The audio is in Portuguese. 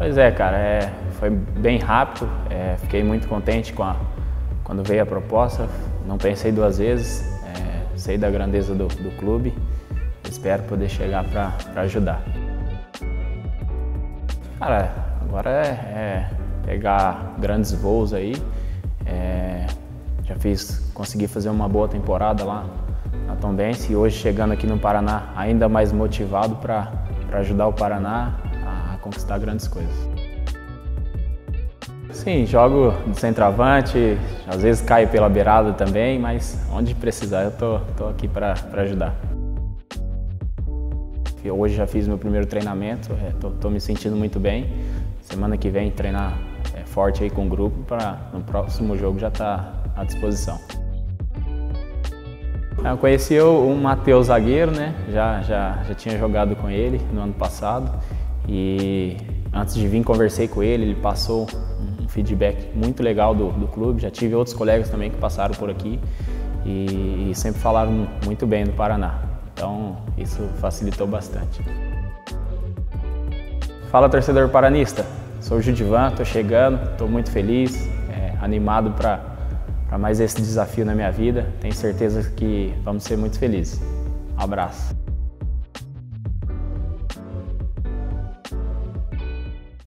Pois é, cara, foi bem rápido, fiquei muito contente quando veio a proposta, não pensei duas vezes, sei da grandeza do clube, espero poder chegar para ajudar. Cara, agora é pegar grandes voos aí, consegui fazer uma boa temporada lá na Tombense e hoje chegando aqui no Paraná ainda mais motivado para ajudar o Paraná a conquistar grandes coisas. Sim, jogo de centroavante, às vezes caio pela beirada também, mas onde precisar eu tô aqui para ajudar. Hoje já fiz meu primeiro treinamento, tô me sentindo muito bem. Semana que vem treinar forte aí com o grupo para no próximo jogo já estar à disposição. Eu conheci o Matheus zagueiro, né? Já tinha jogado com ele no ano passado e antes de vir conversei com ele passou um feedback muito legal do clube. Já tive outros colegas também que passaram por aqui e sempre falaram muito bem do Paraná. Então isso facilitou bastante. Fala, torcedor paranista, sou o Judivan, estou chegando, estou muito feliz, animado para mais esse desafio na minha vida. Tenho certeza que vamos ser muito felizes. Um abraço.